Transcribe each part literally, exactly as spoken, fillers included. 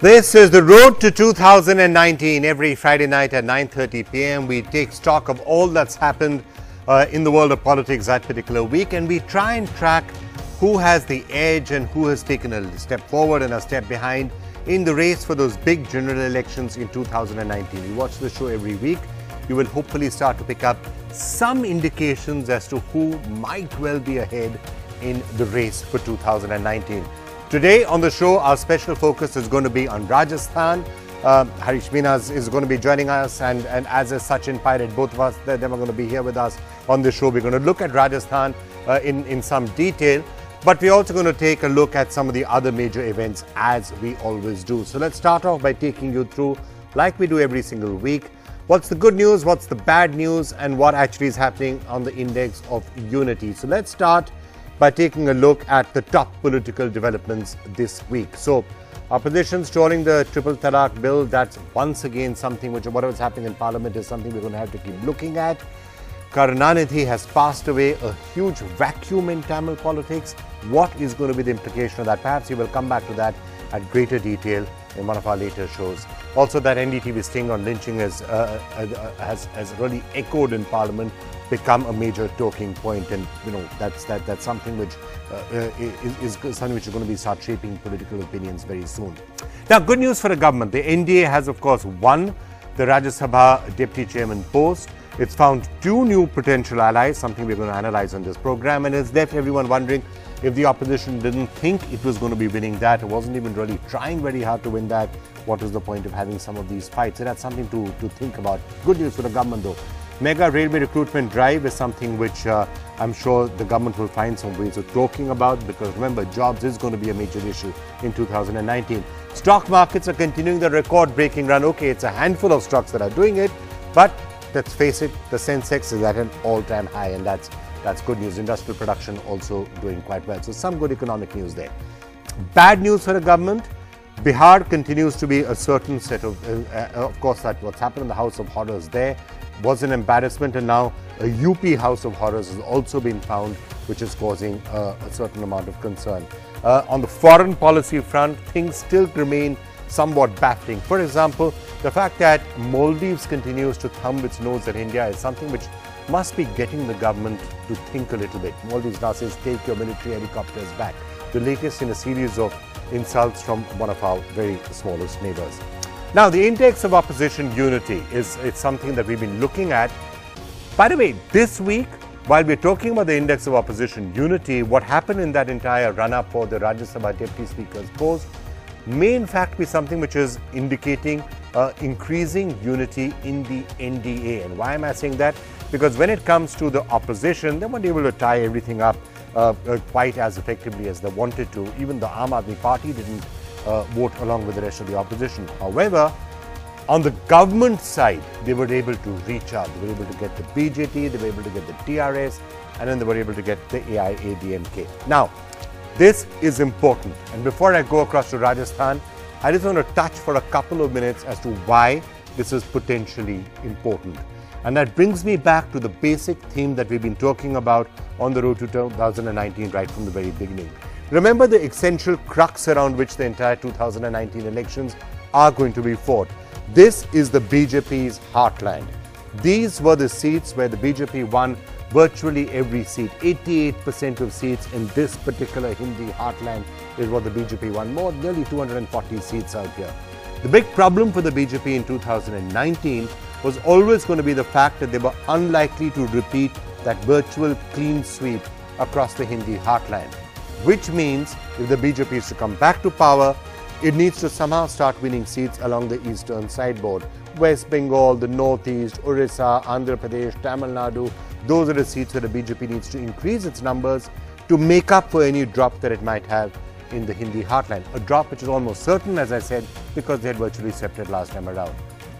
This is the road to two thousand nineteen. Every Friday night at nine thirty p m we take stock of all that's happened uh, in the world of politics that particular week, and we try and track who has the edge and who has taken a step forward and a step behind in the race for those big general elections in two thousand nineteen. You watch the show every week. You will hopefully start to pick up some indications as to who might well be ahead in the race for two thousand nineteen. Today on the show, our special focus is going to be on Rajasthan. Uh, Harish Meenas is going to be joining us, and, and as is Sachin Pirate, both of us, they, they are going to be here with us on the show. We're going to look at Rajasthan uh, in, in some detail, but we're also going to take a look at some of the other major events as we always do. So let's start off by taking you through, like we do every single week, what's the good news, what's the bad news, and what actually is happening on the index of unity. So let's start by taking a look at the top political developments this week. So, opposition stalling the triple talaq bill. That's once again something which, whatever is happening in Parliament, is something we're going to have to keep looking at. Karunanidhi has passed away, a huge vacuum in Tamil politics. What is going to be the implication of that? Perhaps we will come back to that at greater detail in one of our later shows. Also, that N D T V sting on lynching has, uh, uh, has, has really echoed in Parliament, become a major talking point, and you know that's that that's something which uh, is, is something which is going to be start shaping political opinions very soon. Now, good news for the government. The N D A has, of course, won the Rajya Sabha Deputy Chairman post. It's found two new potential allies, something we're going to analyze on this program, and it's left everyone wondering if the opposition didn't think it was going to be winning that, it wasn't even really trying very hard to win that, what was the point of having some of these fights? So that's something to, to think about. Good news for the government though. Mega railway recruitment drive is something which uh, I'm sure the government will find some ways of talking about, because remember, jobs is going to be a major issue in two thousand nineteen. Stock markets are continuing the record-breaking run. Okay, it's a handful of stocks that are doing it, but let's face it, the Sensex is at an all-time high, and that's that's good news. Industrial production also doing quite well. So some good economic news there. Bad news for the government. Bihar continues to be a certain set of, uh, uh, of course, that what's happened in the House of Horrors there was an embarrassment, and now a U P House of Horrors has also been found, which is causing uh, a certain amount of concern. Uh, on the foreign policy front, things still remain somewhat baffling. For example, the fact that Maldives continues to thumb its nose at India is something which must be getting the government to think a little bit. Maldives now says, take your military helicopters back. The latest in a series of insults from one of our very smallest neighbors. Now, the index of opposition unity is it's something that we've been looking at. By the way, this week, while we're talking about the index of opposition unity, what happened in that entire run-up for the Rajya Sabha Deputy Speaker's post may in fact be something which is indicating uh, increasing unity in the N D A. And why am I saying that? Because when it comes to the opposition, they weren't able to tie everything up uh, uh, quite as effectively as they wanted to. Even the Aam Aadmi Party didn't uh, vote along with the rest of the opposition. However, on the government side, they were able to reach out. They were able to get the B J P, they were able to get the T R S, and then they were able to get the A I A D M K. Now, this is important. And before I go across to Rajasthan, I just want to touch for a couple of minutes as to why this is potentially important. And that brings me back to the basic theme that we've been talking about on the road to two thousand nineteen right from the very beginning. Remember the essential crux around which the entire two thousand nineteen elections are going to be fought. This is the B J P's heartland. These were the seats where the B J P won virtually every seat. eighty-eight percent of seats in this particular Hindi heartland is what the B J P won. More, nearly two hundred forty seats out here. The big problem for the B J P in two thousand nineteen was always going to be the fact that they were unlikely to repeat that virtual clean sweep across the Hindi heartland. Which means if the B J P is to come back to power, it needs to somehow start winning seats along the eastern sideboard. West Bengal, the Northeast, Orissa, Andhra Pradesh, Tamil Nadu, those are the seats where the B J P needs to increase its numbers to make up for any drop that it might have in the Hindi heartland. A drop which is almost certain, as I said, because they had virtually swept it last time around.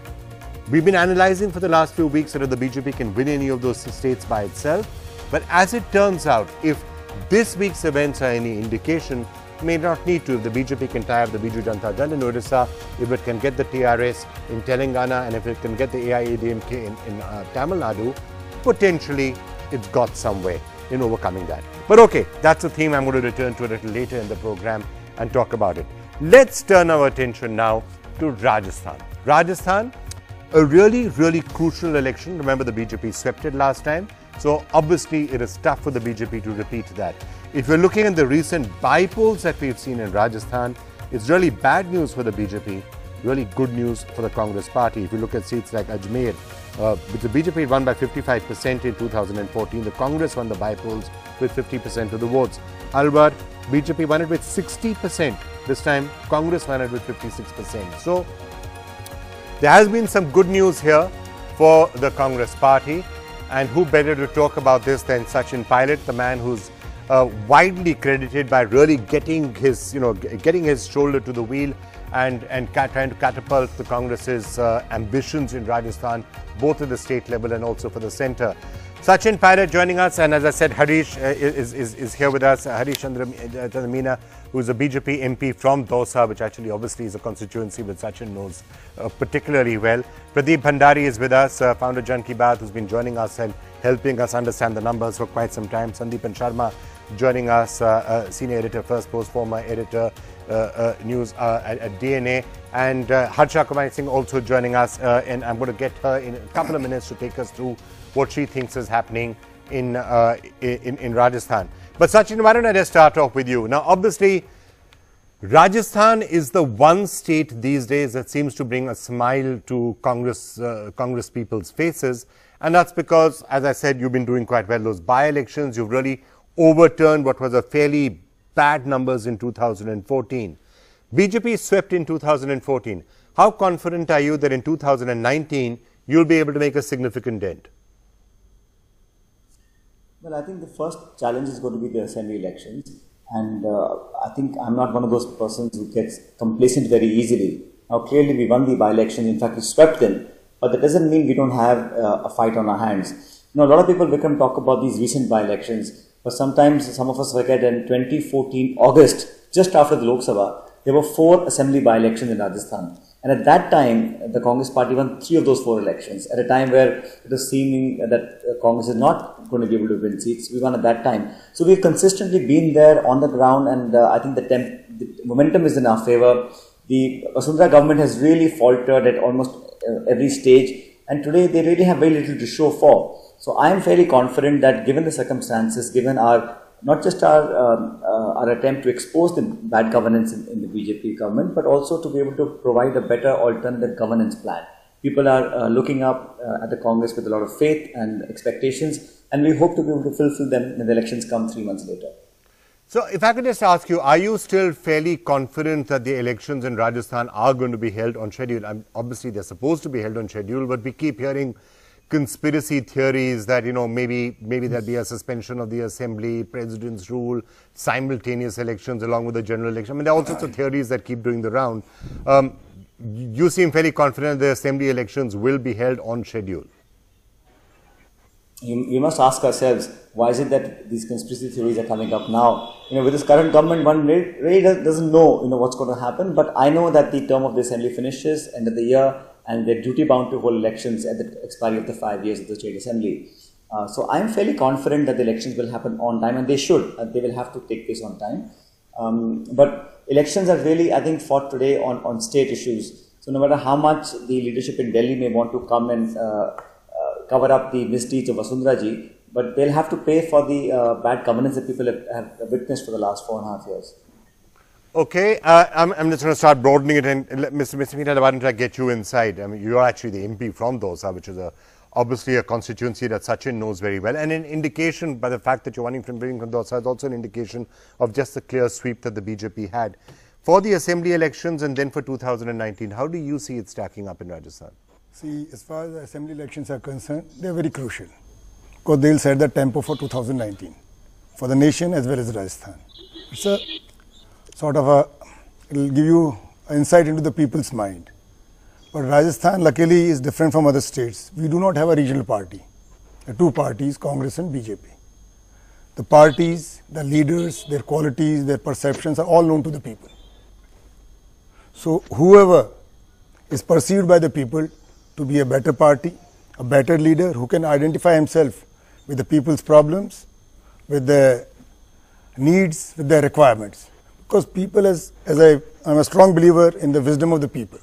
We've been analyzing for the last few weeks whether the B J P can win any of those states by itself. But as it turns out, if this week's events are any indication, may not need to. If the B J P can tie up the Biju Janata Dal in Orissa, if it can get the T R S in Telangana, and if it can get the A I A D M K in, in uh, Tamil Nadu, potentially it's got some way in overcoming that. But okay, that's a theme I'm going to return to a little later in the program and talk about it. Let's turn our attention now to Rajasthan. Rajasthan, a really, really crucial election. Remember, the B J P swept it last time. So obviously, it is tough for the B J P to repeat that. If you're looking at the recent bypolls that we've seen in Rajasthan, it's really bad news for the B J P, really good news for the Congress party. If you look at seats like Ajmer, uh, which the B J P won by fifty-five percent in two thousand fourteen, the Congress won the bypolls with fifty percent of the votes. Alwar, B J P won it with sixty percent. This time, Congress won it with fifty-six percent. So, there has been some good news here for the Congress party. And who better to talk about this than Sachin Pilot, the man who's uh, widely credited by really getting his, you know, getting his shoulder to the wheel and, and trying to catapult the Congress's uh, ambitions in Rajasthan, both at the state level and also for the centre. Sachin Pilot joining us, and as I said, Harish uh, is, is, is here with us. Uh, Harish Chandra Meena, who is a B J P M P from Dausa, which actually obviously is a constituency which Sachin knows uh, particularly well. Pradeep Bhandari is with us, uh, founder Jan Ki Baat, who's been joining us and helping us understand the numbers for quite some time. Sandeepan Sharma joining us, uh, uh, senior editor, First Post, former editor, uh, uh, news uh, at, at D N A. And uh, Harsha Kumar Singh also joining us, uh, and I'm going to get her in a couple of minutes to take us through what she thinks is happening in, uh, in, in Rajasthan. But Sachin, why don't I just start off with you? Now, obviously, Rajasthan is the one state these days that seems to bring a smile to Congress, uh, Congress people's faces. And that's because, as I said, you've been doing quite well. Those by-elections, you've really overturned what was a fairly bad numbers in two thousand fourteen. B J P swept in two thousand fourteen. How confident are you that in two thousand nineteen, you'll be able to make a significant dent? Well, I think the first challenge is going to be the assembly elections. And uh, I think I'm not one of those persons who gets complacent very easily. Now, clearly, we won the by-election. In fact, we swept them. But that doesn't mean we don't have uh, a fight on our hands. You know, a lot of people, Vikram, talk about these recent by-elections. But sometimes some of us forget in twenty fourteen, August, just after the Lok Sabha, there were four assembly by-elections in Rajasthan. And at that time, the Congress party won three of those four elections. At a time where it was seeming that Congress is not going to be able to win seats, we won at that time. So we've consistently been there on the ground, and uh, I think the, temp the momentum is in our favor. The Vasundhara government has really faltered at almost uh, every stage, and today they really have very little to show for. So I am fairly confident that given the circumstances, given our not just our, um, uh, our attempt to expose the bad governance in, in the B J P government, but also to be able to provide a better alternative governance plan. People are uh, looking up uh, at the Congress with a lot of faith and expectations, and we hope to be able to fulfill them when the elections come three months later. So if I could just ask you, are you still fairly confident that the elections in Rajasthan are going to be held on schedule? I'm, obviously, they're supposed to be held on schedule, but we keep hearing conspiracy theories that, you know, maybe maybe there'll be a suspension of the assembly, president's rule, simultaneous elections along with the general election. I mean, there are all sorts of theories that keep doing the round. Um, you seem fairly confident the assembly elections will be held on schedule. You, you must ask ourselves, why is it that these conspiracy theories are coming up now? You know, with this current government, one really, really doesn't know, you know, what's going to happen. But I know that the term of the assembly finishes end of the year, and they're duty bound to hold elections at the expiry of the five years of the State Assembly. Uh, so I'm fairly confident that the elections will happen on time, and they should. Uh, they will have to take place on time. Um, but elections are really, I think, fought today on, on state issues. So no matter how much the leadership in Delhi may want to come and uh, uh, cover up the misdeeds of Vasundhara Raje, but they'll have to pay for the uh, bad governance that people have, have witnessed for the last four and a half years. Okay, uh, I'm, I'm just going to start broadening it, and Mister Mister Meena, why don't I get you inside? I mean, you're actually the M P from Dausa, which is a, obviously a constituency that Sachin knows very well, and an indication by the fact that you're running from being from Dausa is also an indication of just the clear sweep that the B J P had. For the assembly elections and then for two thousand nineteen, how do you see it stacking up in Rajasthan? See, as far as the assembly elections are concerned, they're very crucial, because they'll set the tempo for two thousand nineteen, for the nation as well as Rajasthan. It's a sort of a, it'll give you insight into the people's mind. But Rajasthan, luckily, is different from other states. We do not have a regional party. The two parties, Congress and B J P. The parties, the leaders, their qualities, their perceptions are all known to the people. So whoever is perceived by the people to be a better party, a better leader who can identify himself with the people's problems, with their needs, with their requirements. Because people, as, as I, I'm a strong believer in the wisdom of the people.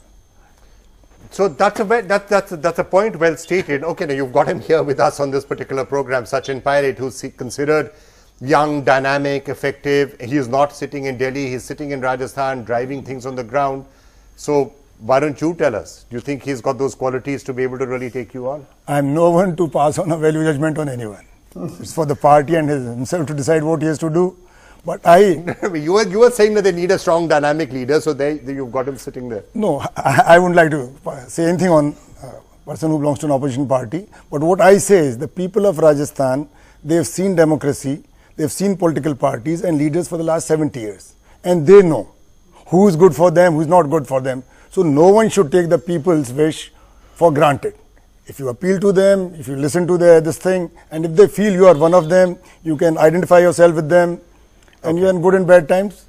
So that's a, that, that's, a, that's a point well stated. Okay, now you've got him here with us on this particular program, Sachin Pilot, who's considered young, dynamic, effective. He is not sitting in Delhi, he's sitting in Rajasthan, driving things on the ground. So why don't you tell us? Do you think he's got those qualities to be able to really take you on? I'm no one to pass on a value judgment on anyone. It's for the party and his, himself to decide what he has to do. But I... you, were, you were saying that they need a strong, dynamic leader, so they, they, you've got him sitting there. No, I, I wouldn't like to say anything on a person who belongs to an opposition party. But what I say is the people of Rajasthan, they've seen democracy, they've seen political parties and leaders for the last seventy years. And they know who is good for them, who is not good for them. So no one should take the people's wish for granted. If you appeal to them, if you listen to their this thing, and if they feel you are one of them, you can identify yourself with them, and okay. you're in good and bad times.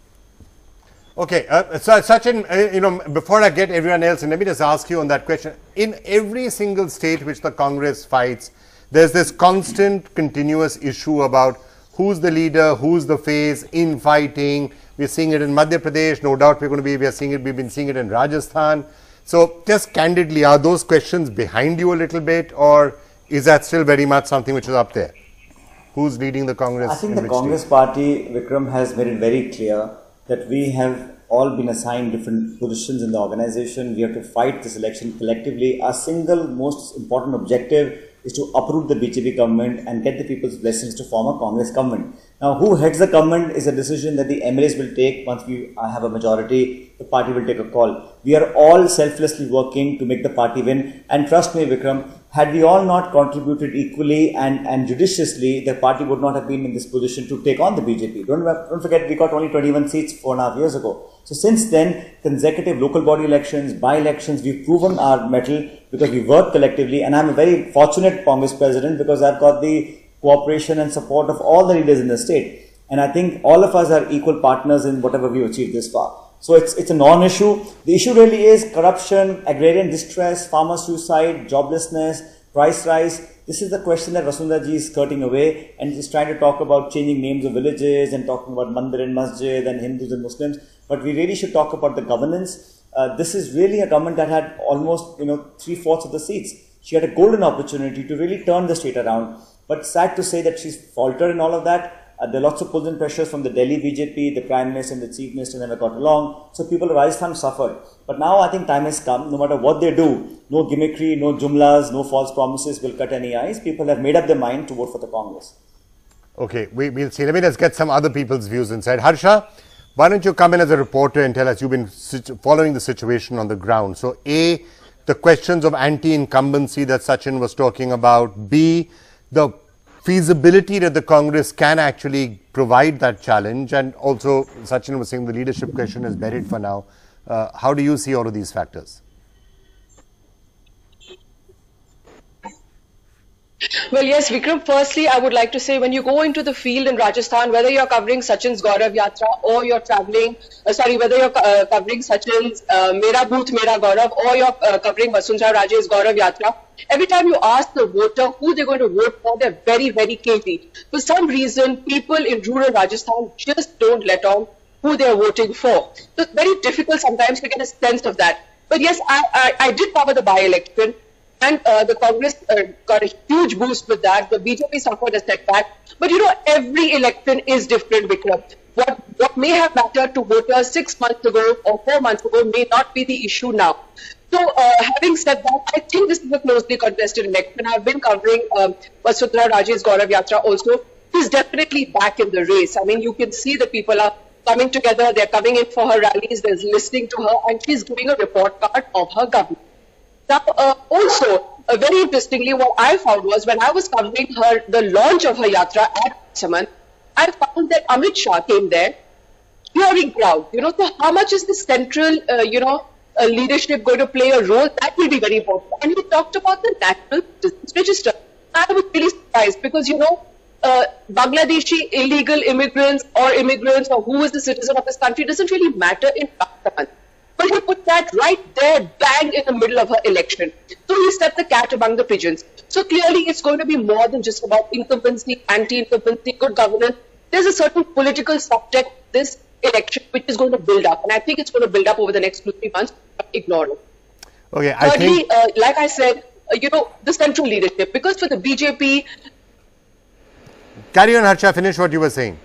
Okay, uh, so Sachin, uh, you know, before I get everyone else, and let me just ask you on that question. In every single state which the Congress fights, there's this constant, continuous issue about who's the leader, who's the face, infighting. We're seeing it in Madhya Pradesh, no doubt we're going to be, we're seeing it, we've been seeing it in Rajasthan. So just candidly, are those questions behind you a little bit, or is that still very much something which is up there? Who's leading the Congress? I think the Congress state? party, Vikram, has made it very clear that we have all been assigned different positions in the organization. We have to fight this election collectively. Our single most important objective is to uproot the B J P government and get the people's blessings to form a Congress government. Now, who heads the government is a decision that the M L As will take. Once we have a majority, the party will take a call. We are all selflessly working to make the party win. And trust me, Vikram, had we all not contributed equally and, and judiciously, the party would not have been in this position to take on the B J P. Don't, don't forget, we got only twenty-one seats four and a half years ago. So since then, consecutive local body elections, by-elections, we've proven our mettle because we work collectively. And I'm a very fortunate Congress president because I've got the cooperation and support of all the leaders in the state. And I think all of us are equal partners in whatever we've achieved this far. So it's, it's a non-issue. The issue really is corruption, agrarian distress, farmer suicide, joblessness, price rise. This is the question that Vasundhara Ji is skirting away, and he's trying to talk about changing names of villages and talking about mandir and masjid and Hindus and Muslims. But we really should talk about the governance. Uh, this is really a government that had almost, you know, three-fourths of the seats. She had a golden opportunity to really turn the state around. But sad to say that she's faltered in all of that. Uh, there are lots of pulls and pressures from the Delhi B J P, the Prime Minister and the Chief Minister never got along. So people of Rajasthan suffered. But now I think time has come. No matter what they do, no gimmickry, no jumlas, no false promises will cut any eyes. People have made up their mind to vote for the Congress. Okay, we, we'll see. Let me just get some other people's views inside. Harsha, why don't you come in as a reporter and tell us, you've been following the situation on the ground. So A, the questions of anti-incumbency that Sachin was talking about. B, the feasibility that the Congress can actually provide that challenge, and also Sachin was saying the leadership question is buried for now. Uh, how do you see all of these factors? Well, yes, Vikram, firstly, I would like to say when you go into the field in Rajasthan, whether you're covering Sachin's Gaurav Yatra or you're traveling, uh, sorry, whether you're uh, covering Sachin's uh, Mera Booth, Mera Gaurav, or you're uh, covering Vasundhara Raje's Gaurav Yatra, every time you ask the voter who they're going to vote for, they're very, very cagey. For some reason, people in rural Rajasthan just don't let on who they're voting for. So it's very difficult sometimes to get a sense of that. But yes, I, I, I did cover the by-election. And uh, the Congress uh, got a huge boost with that. The B J P suffered a setback. But you know, every election is different, Vikram. What, what may have mattered to voters six months ago or four months ago may not be the issue now. So, uh, having said that, I think this is a closely contested election. I've been covering um, Vasundhara Raje's Gaurav Yatra also. He's definitely back in the race. I mean, you can see that people are coming together. They're coming in for her rallies. They're listening to her. And she's giving a report card of her government. Now, uh, also, uh, very interestingly, what I found was when I was covering her, the launch of her yatra at Saman, I found that Amit Shah came there, hearing crowd. You know, so how much is the central, uh, you know, uh, leadership going to play a role? That will be very important. And he talked about the National Citizens Register. I was really surprised because, you know, uh, Bangladeshi illegal immigrants or immigrants or who is the citizen of this country doesn't really matter in Pakistan. But he put that right there, bang in the middle of her election. So he set the cat among the pigeons. So clearly it's going to be more than just about incumbency, anti-incumbency, good governance. There's a certain political subtext. This election which is going to build up. And I think it's going to build up over the next two, three months. Ignore it. Okay, I Thirdly, think... uh, like I said, uh, you know, the central leadership, because for the B J P... Carry on, Harsha, finish what you were saying.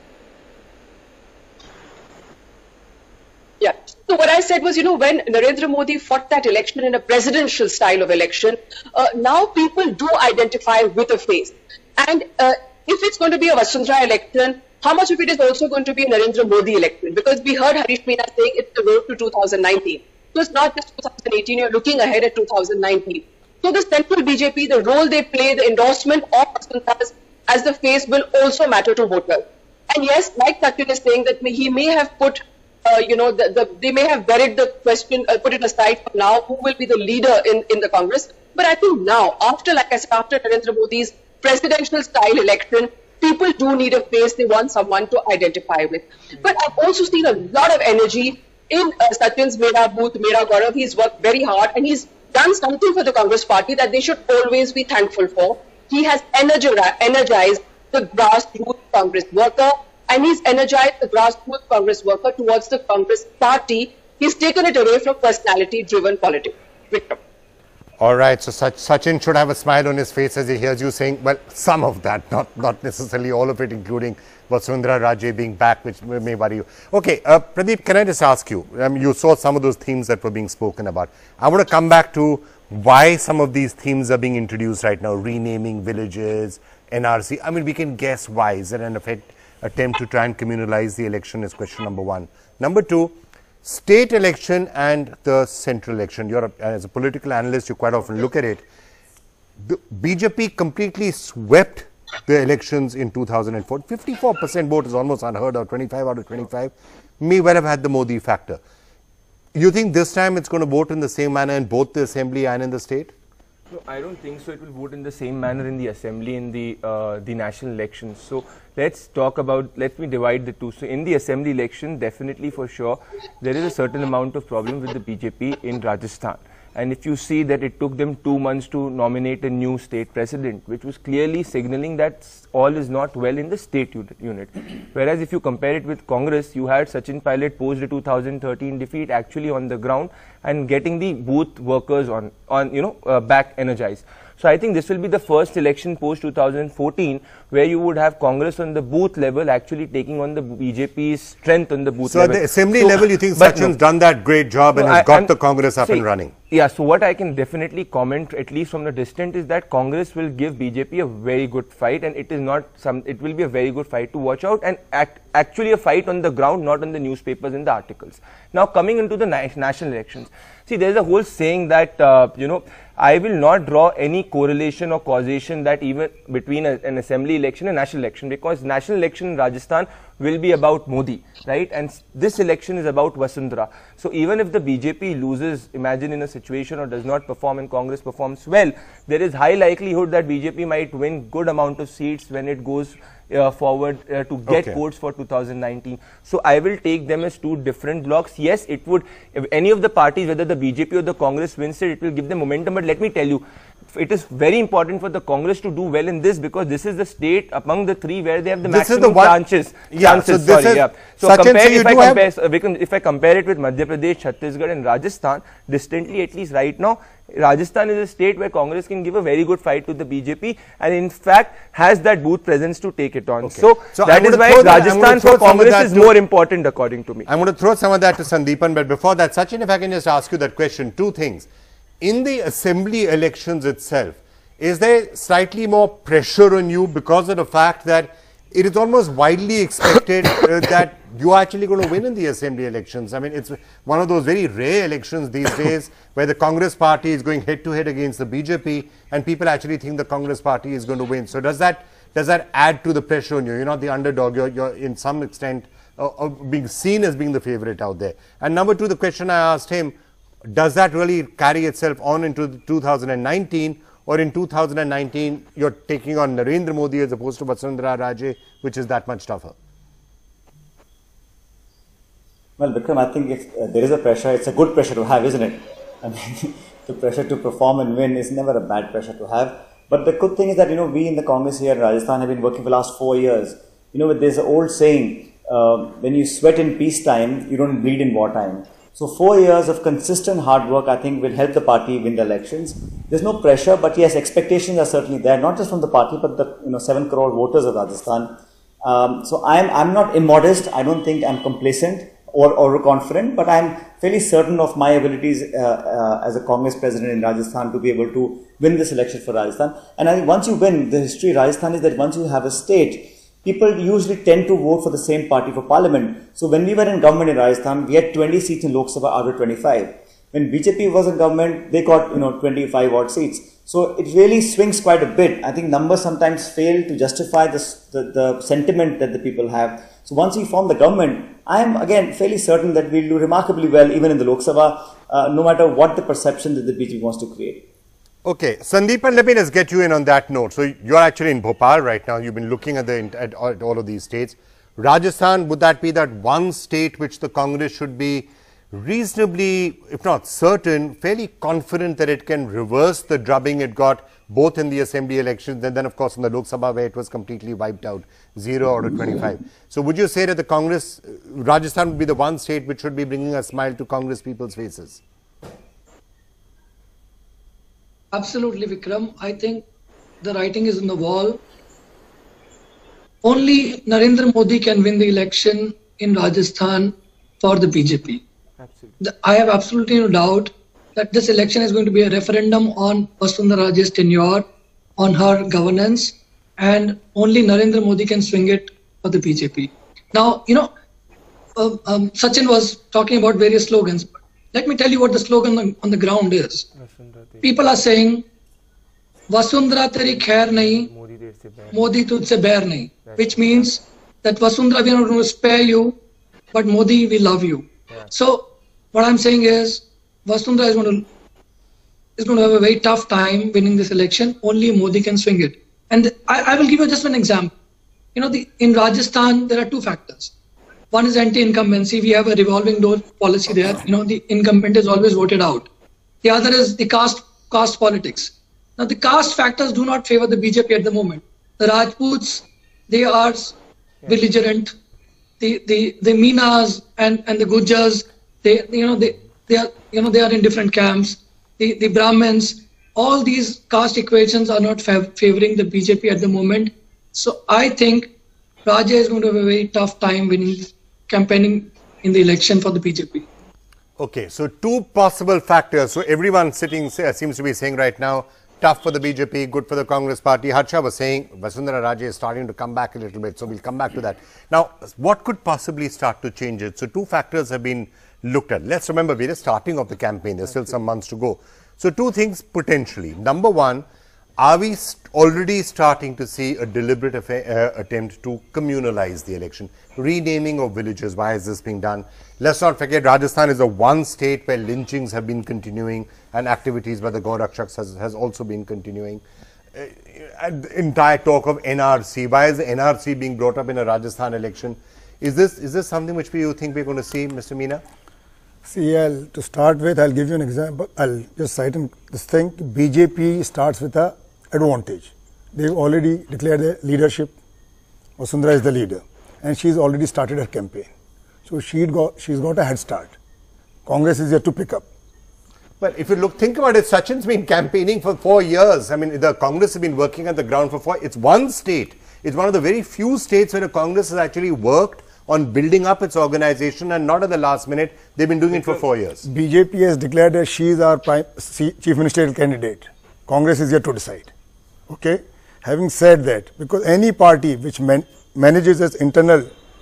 Yeah. So what I said was, you know, when Narendra Modi fought that election in a presidential style of election, uh, now people do identify with a face. And uh, if it's going to be a Vasundhara election, how much of it is also going to be a Narendra Modi election? Because we heard Harish Meena saying it's the road to two thousand nineteen. So it's not just two thousand eighteen, you're looking ahead at two thousand nineteen. So the central B J P, the role they play, the endorsement of Vasundhara as the face will also matter to voters. And yes, like Sachin is saying, that he may have put, uh, you know, the, the, they may have buried the question, uh, put it aside for now, who will be the leader in, in the Congress. But I think now, after, like I said, after Narendra Modi's presidential style election, people do need a face, they want someone to identify with. But I've also seen a lot of energy in uh, Sachin's Mera Booth, Mera Gaurav. He's worked very hard and he's done something for the Congress party that they should always be thankful for. He has energi- energized the grassroots Congress worker, and he's energized the grassroots Congress worker towards the Congress party. He's taken it away from personality-driven politics. Victor. All right, so Sach Sachin should have a smile on his face as he hears you saying, well, some of that, not, not necessarily all of it, including Vasundhara Raje being back, which may worry you. Okay, uh, Pradeep, can I just ask you, um, you saw some of those themes that were being spoken about. I want to come back to why some of these themes are being introduced right now, renaming villages, N R C. I mean, we can guess why. Is it an effect, attempt to try and communalize the election is question number one. Number two, state election and the central election. You're a, as a political analyst, you quite often look at it. The B J P completely swept the elections in two thousand four. fifty-four percent vote is almost unheard of. twenty-five out of twenty-five may well have had the Modi factor. You think this time it's going to vote in the same manner in both the assembly and in the state? No, I don't think so. It will vote in the same manner in the assembly in the uh, the national elections. So let's talk about, let me divide the two. So in the assembly election, definitely for sure, there is a certain amount of problem with the B J P in Rajasthan. And if you see that it took them two months to nominate a new state president, which was clearly signaling that all is not well in the state unit. Whereas if you compare it with Congress, you had Sachin Pilot post the two thousand thirteen defeat actually on the ground and getting the booth workers on, on you know, uh, back energized. So I think this will be the first election post two thousand fourteen where you would have Congress on the booth level actually taking on the B J P's strength on the booth so level. So at the assembly so, level, you think Sachin's no, done that great job and no, has got I'm, the Congress up see, and running? Yeah, so what I can definitely comment, at least from the distance, is that Congress will give B J P a very good fight, and it is not some, it will be a very good fight to watch out, and act, actually a fight on the ground, not on the newspapers and the articles. Now coming into the na national elections, see, there is a whole saying that, uh, you know, I will not draw any correlation or causation that even between a, an assembly election and national election, because national election in Rajasthan will be about Modi, right? And this election is about Vasundhara. So even if the B J P loses, imagine in a situation or does not perform and Congress performs well, there is high likelihood that B J P might win good amount of seats when it goes uh, forward uh, to get okay. votes for two thousand nineteen. So I will take them as two different blocks. Yes, it would, if any of the parties, whether the B J P or the Congress wins it, it will give them momentum. But let me tell you, it is very important for the Congress to do well in this, because this is the state among the three where they have the this maximum chances. Yeah, chances, so this sorry, is, yeah. So Sachin, compare, so you if, I do compare, have... uh, if I compare it with Madhya Pradesh, Chhattisgarh and Rajasthan, distantly at least right now, Rajasthan is a state where Congress can give a very good fight to the B J P and in fact has that booth presence to take it on. Okay. So, so that is why Rajasthan for Congress is more important according to me. I'm going to throw some of that to Sandeepan, but before that, Sachin, if I can just ask you that question, two things. In the assembly elections itself, is there slightly more pressure on you because of the fact that it is almost widely expected uh, that you are actually going to win in the assembly elections? I mean, it's one of those very rare elections these days where the Congress party is going head to head against the B J P and people actually think the Congress party is going to win. So does that does that add to the pressure on you? You're not the underdog. You're, you're in some extent uh, uh, being seen as being the favorite out there. And number two, the question I asked him, does that really carry itself on into two thousand nineteen? Or in two thousand nineteen, you're taking on Narendra Modi as opposed to Vasundhara Raje, which is that much tougher? Well, Vikram, I think if uh, there is a pressure, it's a good pressure to have, isn't it? I mean, the pressure to perform and win is never a bad pressure to have. But the good thing is that, you know, we in the Congress here in Rajasthan have been working for the last four years. You know, there's an old saying, uh, when you sweat in peacetime, you don't bleed in wartime. So four years of consistent hard work, I think, will help the party win the elections. There's no pressure, but yes, expectations are certainly there, not just from the party, but the you know seven crore voters of Rajasthan. Um, so I'm I'm not immodest. I don't think I'm complacent or overconfident, but I'm fairly certain of my abilities uh, uh, as a Congress president in Rajasthan to be able to win this election for Rajasthan. And I think once you win, the history of Rajasthan is that once you have a state, people usually tend to vote for the same party for parliament. So when we were in government in Rajasthan, we had twenty seats in Lok Sabha out of twenty-five. When B J P was in government, they got you know twenty-five odd seats. So it really swings quite a bit. I think numbers sometimes fail to justify this, the, the sentiment that the people have. So once we form the government, I am again fairly certain that we'll do remarkably well even in the Lok Sabha, uh, no matter what the perception that the B J P wants to create. Okay, Sandeepan, let me just get you in on that note. So you're actually in Bhopal right now. You've been looking at the at all of these states. Rajasthan, would that be that one state which the Congress should be reasonably, if not certain, fairly confident that it can reverse the drubbing it got both in the assembly elections and then of course in the Lok Sabha where it was completely wiped out, zero out of twenty-five. So would you say that the Congress, Rajasthan would be the one state which should be bringing a smile to Congress people's faces? Absolutely, Vikram. I think the writing is on the wall. Only Narendra Modi can win the election in Rajasthan for the B J P. Absolutely. I have absolutely no doubt that this election is going to be a referendum on Vasundhara Raje's tenure, on her governance, and only Narendra Modi can swing it for the B J P. Now, you know, uh, um, Sachin was talking about various slogans. Let me tell you what the slogan on, on the ground is. People are saying, Vasundhara teri khair nahi, Modi tujhse bair nahi, which means that Vasundhara, we are not going to spare you, but Modi, we love you. Yeah. So what I'm saying is, Vasundhara is going to is going to have a very tough time winning this election. Only Modi can swing it. And I, I will give you just one example. You know, the, in Rajasthan, there are two factors. One is anti-incumbency. We have a revolving door policy there. You know, the incumbent is always voted out. The other is the caste caste politics. Now, the caste factors do not favor the B J P at the moment. The Rajputs, they are belligerent. The the the Meenas and and the Gujars, they you know they they are you know they are in different camps. The the Brahmins, all these caste equations are not fav favoring the B J P at the moment. So I think Raje is going to have a very tough time winning, campaigning in the election for the B J P. Okay, so two possible factors. So everyone sitting seems to be saying right now, tough for the B J P, good for the Congress party. Harsha was saying Vasundhara Raje is starting to come back a little bit, so we'll come back to that. Now, what could possibly start to change it? So two factors have been looked at. Let's remember, we're just starting off the campaign. There's still some months to go. So two things potentially. Number one, are we st already starting to see a deliberate uh, attempt to communalize the election? Renaming of villages, why is this being done? Let's not forget, Rajasthan is the one state where lynchings have been continuing and activities by the Gaurakshaks has, has also been continuing. Uh, entire talk of N R C. Why is the N R C being brought up in a Rajasthan election? Is this is this something which we, you think we're going to see, Mister Meena? See, I'll, to start with, I'll give you an example. I'll just cite this thing. B J P starts with a advantage. They've already declared their leadership. Vasundhara is the leader. And she's already started her campaign. So she'd got, she's got a head start. Congress is yet to pick up. But if you look, think about it, Sachin's been campaigning for four years. I mean, the Congress has been working at the ground for four. It's one state. It's one of the very few states where the Congress has actually worked on building up its organization and not at the last minute. They've been doing it for four years. B J P has declared that she is our prime, chief ministerial candidate. Congress is yet to decide. Okay? Having said that, because any party which man, manages its internal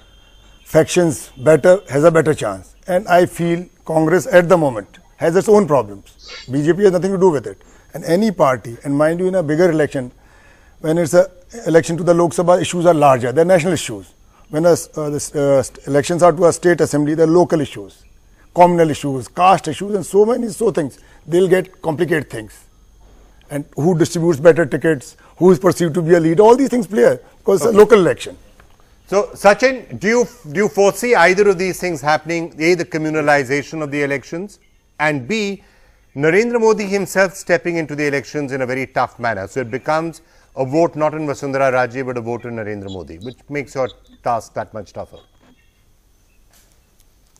factions better has a better chance. And I feel Congress at the moment has its own problems. B J P has nothing to do with it. And any party, and mind you, in a bigger election, when it's an election to the Lok Sabha, issues are larger. They're national issues. When a, uh, the uh, elections are to a state assembly, they're local issues, communal issues, caste issues, and so many so things. They'll get complicated things. And who distributes better tickets, who is perceived to be a leader, all these things play because okay. It's a local election. So, Sachin, do you, do you foresee either of these things happening, A, the communalization of the elections, and B, Narendra Modi himself stepping into the elections in a very tough manner? So it becomes a vote not in Vasundhara Raje, but a vote in Narendra Modi, which makes your task that much tougher.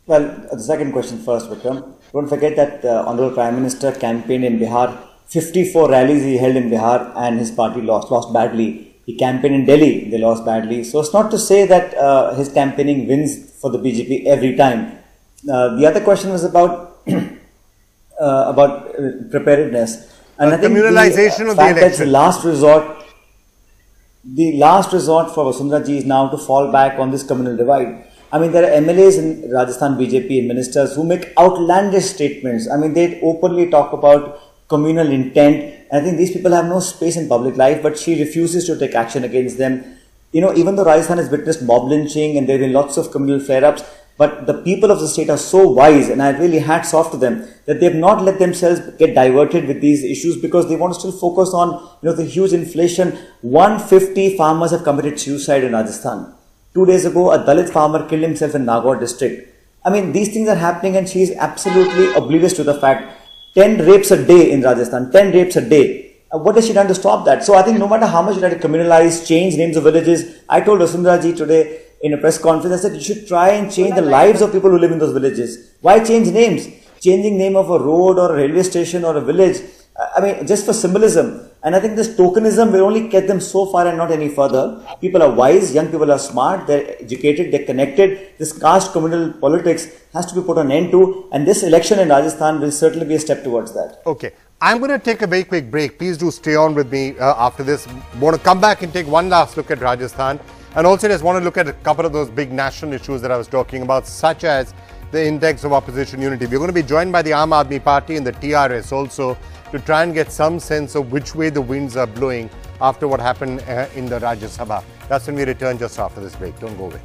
Well, the second question first, Vikram. Don't forget that the Honorable Prime Minister campaigned in Bihar. fifty-four rallies he held in Bihar and his party lost, lost badly. He campaigned in Delhi, they lost badly. So it's not to say that uh, his campaigning wins for the B J P every time. Uh, the other question was about uh, about uh, preparedness. And uh, I think communalization the, uh, of the fact election. That's the last resort, the last resort for Vasundhara Ji is now to fall back on this communal divide. I mean, there are M L As in Rajasthan B J P and ministers who make outlandish statements. I mean, they openly talk about communal intent. I think these people have no space in public life, but she refuses to take action against them. You know, even though Rajasthan has witnessed mob lynching and there have been lots of communal flare-ups, but the people of the state are so wise, and I really hats off to them, that they have not let themselves get diverted with these issues because they want to still focus on, you know, the huge inflation. one hundred fifty farmers have committed suicide in Rajasthan. Two days ago, a Dalit farmer killed himself in Nagaur district. I mean, these things are happening and she is absolutely oblivious to the fact. ten rapes a day in Rajasthan, ten rapes a day. Uh, what has she done to stop that? So I think no matter how much you try to communalize, change names of villages, I told Vasundhara Ji today in a press conference, I said you should try and change the lives of people who live in those villages. Why change names? Changing name of a road or a railway station or a village, I mean, just for symbolism. And I think this tokenism will only get them so far and not any further. People are wise, young people are smart, they're educated, they're connected. This caste communal politics has to be put an end to, and this election in Rajasthan will certainly be a step towards that. Okay. I'm going to take a very quick break. Please do stay on with me uh, after this. Want to come back and take one last look at Rajasthan. And also just want to look at a couple of those big national issues that I was talking about, such as the index of opposition unity. We're going to be joined by the Aam Aadmi Party and the T R S also to try and get some sense of which way the winds are blowing after what happened uh, in the Rajya Sabha. That's when we return just after this break. Don't go away.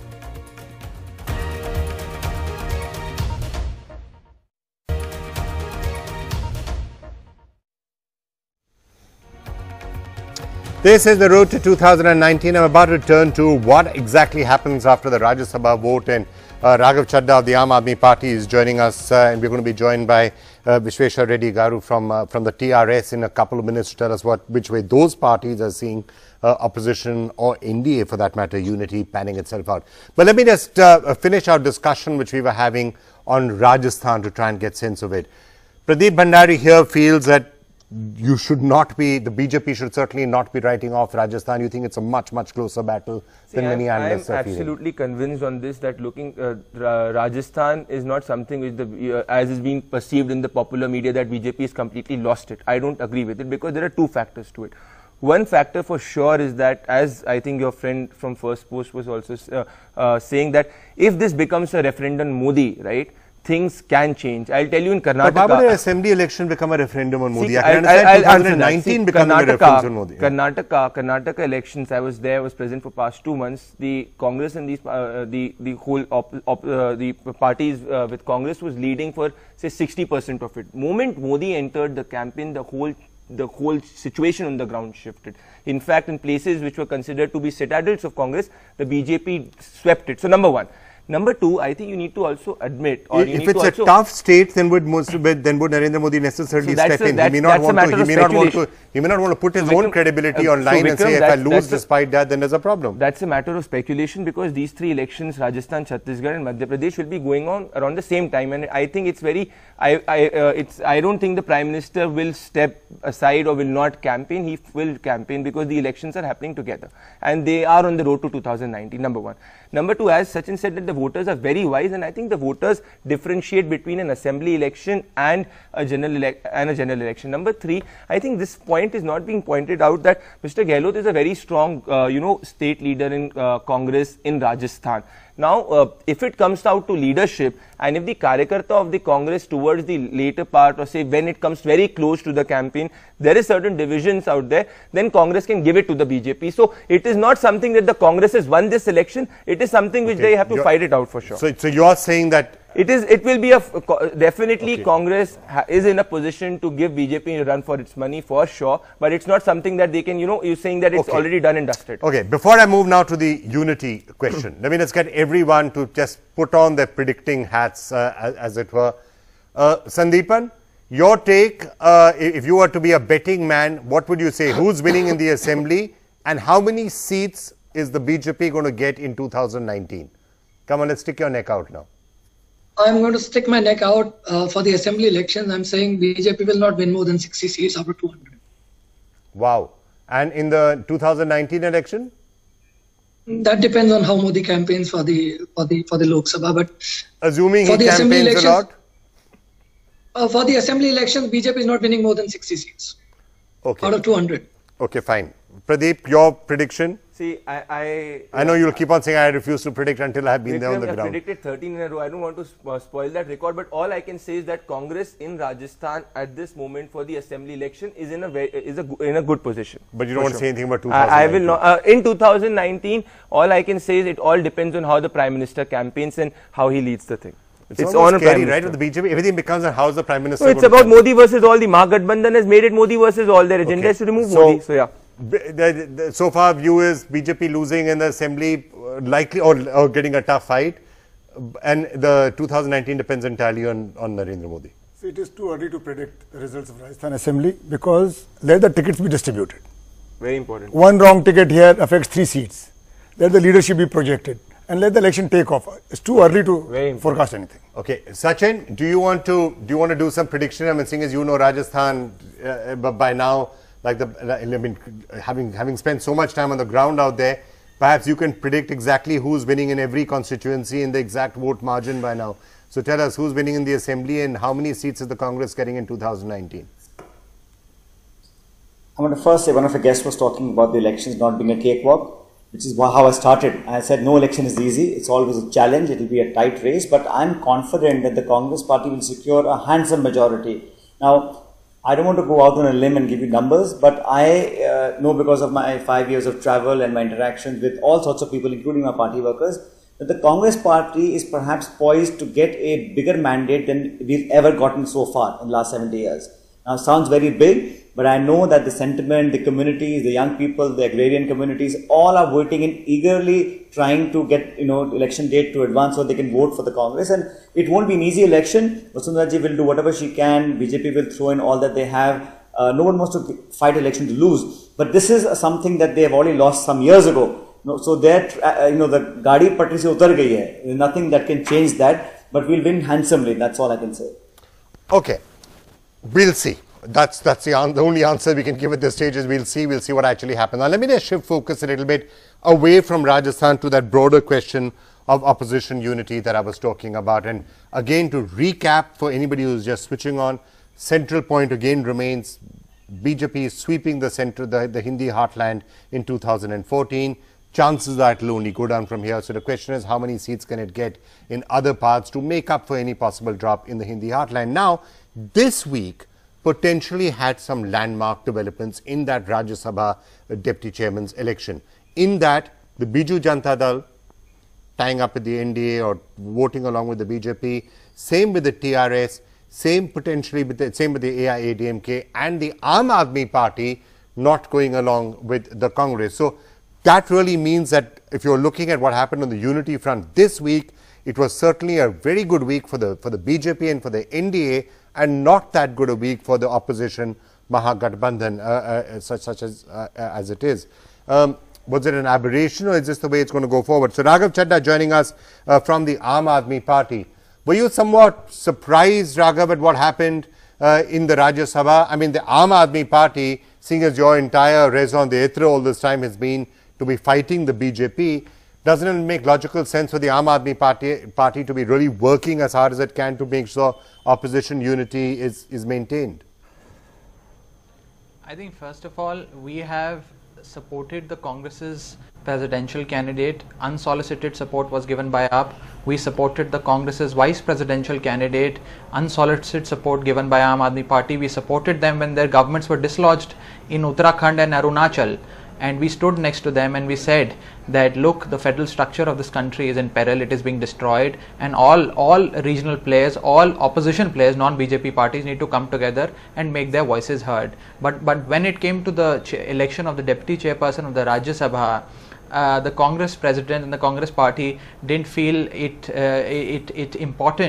This is the road to two thousand nineteen. I'm about to turn to what exactly happens after the Rajya Sabha vote, and uh, Raghav Chadda of the Aam Aadmi Party is joining us, uh, and we're going to be joined by uh, Vishweshwar Reddy Garu from uh, from the T R S in a couple of minutes to tell us what which way those parties are seeing uh, opposition or N D A for that matter, unity panning itself out. But let me just uh, finish our discussion which we were having on Rajasthan to try and get sense of it. Pradeep Bhandari here feels that you should not be, the B J P should certainly not be writing off Rajasthan. You think it's a much, much closer battle See, than I'm, many analysts I'm are feeling? absolutely convinced on this that looking, uh, Rajasthan is not something which, the, uh, as is being perceived in the popular media, that B J P has completely lost it. I don't agree with it because there are two factors to it. One factor for sure is that, as I think your friend from First Post was also uh, uh, saying, that if this becomes a referendum Modi, right, things can change. I'll tell you in Karnataka. But why would an assembly election become a referendum on Modi? See, I can I'll, I'll, I'll twenty nineteen becoming Karnataka, a referendum on Modi. Yeah. Karnataka, Karnataka elections, I was there, I was present for past two months. The Congress and these, uh, the, the whole, op, op, uh, the parties uh, with Congress was leading for, say, sixty percent of it. Moment Modi entered the campaign, the whole the whole situation on the ground shifted. In fact, in places which were considered to be citadels of Congress, the B J P swept it. So, number one. Number two, I think you need to also admit, or you if need it's to a also tough state, then would most then would Narendra Modi necessarily so step a, in? He may not want to. He may not want to. He may not want to put his so own Vikram, credibility uh, online so and say, Vikram, if I lose despite that, then there's a problem. That's a matter of speculation because these three elections, Rajasthan, Chhattisgarh, and Madhya Pradesh, will be going on around the same time, and I think it's very. I I uh, it's. I don't think the Prime Minister will step aside or will not campaign. He will campaign because the elections are happening together, and they are on the road to two thousand nineteen. Number one. Number two, as Sachin said, that the voters are very wise, and I think the voters differentiate between an assembly election and a general elec and a general election. Number three, I think this point is not being pointed out that Mister Gehlot is a very strong, uh, you know, state leader in uh, Congress in Rajasthan. Now, uh, if it comes out to leadership, and if the Karyakarta of the Congress towards the later part, or say when it comes very close to the campaign, there is certain divisions out there, then Congress can give it to the B J P. So, it is not something that the Congress has won this election, it is something which okay. they have to you're, fight it out for sure. So, so you are saying that it is. It will be a definitely okay. Congress ha is in a position to give B J P a run for its money for sure, but it's not something that they can. You know, you're saying that it's okay. already done and dusted. Okay. Before I move now to the unity question, let me just get everyone to just put on their predicting hats, uh, as, as it were. Uh, Sandeepan, your take. Uh, if you were to be a betting man, what would you say? Who's winning in the assembly, and how many seats is the B J P going to get in two thousand nineteen? Come on, let's stick your neck out now. I'm going to stick my neck out uh, for the assembly elections. I'm saying B J P will not win more than sixty seats out of two hundred. Wow. And in the two thousand nineteen election? That depends on how Modi campaigns for the for the for the Lok Sabha. But assuming for he the assembly campaigns a lot? Uh, for the assembly elections, B J P is not winning more than sixty seats. Okay. Out of two hundred. Okay, fine. Pradeep, your prediction? See, I... I, I know you'll keep on saying I refuse to predict until I have been Vikram, there on the I ground. predicted thirteen in a row. I don't want to sp uh, spoil that record, but all I can say is that Congress in Rajasthan at this moment for the assembly election is in a very, is a in a good position. But you don't want sure. to say anything about two thousand nineteen? I, I will not. Uh, in two thousand nineteen, all I can say is it all depends on how the Prime Minister campaigns and how he leads the thing. It's, it's almost on scary, Prime right? With the B J P, everything becomes on how's the Prime Minister. No, it's about Modi versus all. The Mahagathbandhan has made it Modi versus all. Their agenda Okay. is to remove So, Modi. So yeah. The, the, so far, view is B J P losing in the assembly, uh, likely or, or getting a tough fight, and the two thousand nineteen depends entirely on, on Narendra Modi. So it is too early to predict the results of Rajasthan Assembly because let the tickets be distributed. Very important. One wrong ticket here affects three seats. Let the leadership be projected and let the election take off. It's too early to forecast anything. Okay, Sachin, do you want to do you want to do some prediction? I mean, seeing as you know Rajasthan uh, by now. Like the, I mean, having having spent so much time on the ground out there, perhaps you can predict exactly who's winning in every constituency in the exact vote margin by now. So tell us who's winning in the assembly and how many seats is the Congress getting in two thousand nineteen? I want to first say one of the guests was talking about the elections not being a cakewalk, which is how I started. I said no election is easy. It's always a challenge. It will be a tight race, but I'm confident that the Congress party will secure a handsome majority. Now, I don't want to go out on a limb and give you numbers, but I uh, know because of my five years of travel and my interactions with all sorts of people, including my party workers, that the Congress party is perhaps poised to get a bigger mandate than we've ever gotten so far in the last seventy years. Now, it sounds very big, but I know that the sentiment, the communities, the young people, the agrarian communities, all are waiting and eagerly trying to get, you know, election date to advance so they can vote for the Congress. And it won't be an easy election. Vasundhara Raje will do whatever she can. B J P will throw in all that they have. Uh, no one wants to fight election to lose. But this is something that they have already lost some years ago. No, so that, uh, you know, the gaadi patri se utar gayi hai. There's nothing that can change that. But we'll win handsomely. That's all I can say. Okay. We'll see. That's that's the, the only answer we can give at this stage is we'll see. We'll see what actually happens. Now, let me just shift focus a little bit away from Rajasthan to that broader question of opposition unity that I was talking about. And again, to recap for anybody who's just switching on, central point again remains B J P is sweeping the center, the, the Hindi heartland in two thousand fourteen. Chances that will only go down from here. So the question is, how many seats can it get in other parts to make up for any possible drop in the Hindi heartland? Now, this week potentially had some landmark developments in that Rajya Sabha uh, Deputy Chairman's election. In that, the Biju Janata Dal tying up with the N D A or voting along with the B J P, same with the T R S, same potentially with the, same with the A I A D M K and the Aam Aadmi Party not going along with the Congress. So that really means that if you're looking at what happened on the unity front this week, it was certainly a very good week for the for the B J P and for the N D A, and not that good a week for the opposition Mahagathbandhan, uh, uh, such such as uh, as it is. Um, was it an aberration, or is this the way it's going to go forward? So Raghav Chadda joining us uh, from the Aam Aadmi Party. Were you somewhat surprised, Raghav, at what happened uh, in the Rajya Sabha? I mean, the Aam Aadmi Party, seeing as your entire raison d'etre all this time has been to be fighting the B J P, doesn't it make logical sense for the Aam Aadmi Party, party to be really working as hard as it can to make sure opposition unity is, is maintained? I think first of all, we have supported the Congress's presidential candidate. Unsolicited support was given by A P. We supported the Congress's vice presidential candidate. Unsolicited support given by Aam Aadmi Party. We supported them when their governments were dislodged in Uttarakhand and Arunachal. And we stood next to them and we said that, look, the federal structure of this country is in peril, it is being destroyed, and all, all regional players, all opposition players, non-B J P parties need to come together and make their voices heard. But, but when it came to the election of the deputy chairperson of the Rajya Sabha, uh, the Congress president and the Congress party didn't feel it, uh, it, it important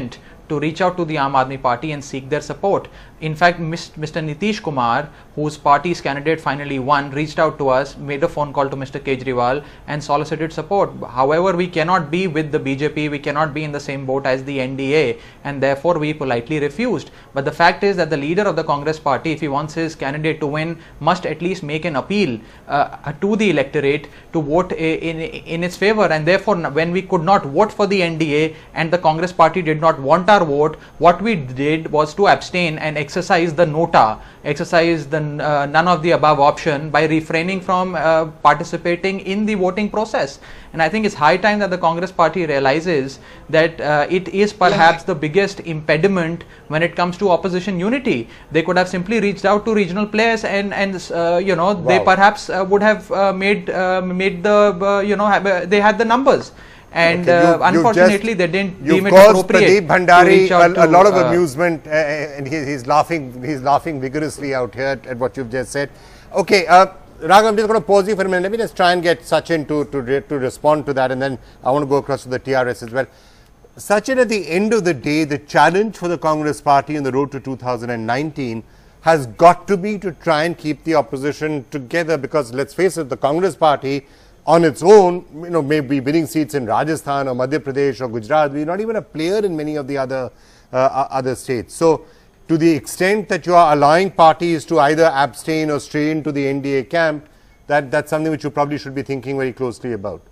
to reach out to the Aam Aadmi Party and seek their support. In fact, Mister Nitish Kumar, whose party's candidate finally won, reached out to us, made a phone call to Mister Kejriwal and solicited support. However, we cannot be with the B J P, we cannot be in the same boat as the N D A, and therefore we politely refused. But the fact is that the leader of the Congress party, if he wants his candidate to win, must at least make an appeal uh, to the electorate to vote in, in its favor. And therefore, when we could not vote for the N D A and the Congress party did not want our vote, what we did was to abstain and exercise the nota, exercise the uh, none of the above option by refraining from uh, participating in the voting process. And I think it's high time that the Congress party realizes that uh, it is perhaps the biggest impediment when it comes to opposition unity. They could have simply reached out to regional players and and uh, you know wow. they perhaps uh, would have uh, made uh, made the uh, you know have, uh, they had the numbers. And okay, you, uh, unfortunately, they didn't deem it appropriate. Pradeep Bhandari a, to, a lot of uh, amusement, uh, and he, he's laughing. He's laughing vigorously out here at what you've just said. Okay, uh, Raghav, I'm just going to pause you for a minute. Let me just try and get Sachin to to re, to respond to that, and then I want to go across to the T R S as well. Sachin, at the end of the day, the challenge for the Congress Party on the road to two thousand nineteen has got to be to try and keep the opposition together, because let's face it, the Congress Party on its own, you know, may be winning seats in Rajasthan or Madhya Pradesh or Gujarat. We're not even a player in many of the other uh, other states. So, to the extent that you are allowing parties to either abstain or stray into the N D A camp, that that's something which you probably should be thinking very closely about.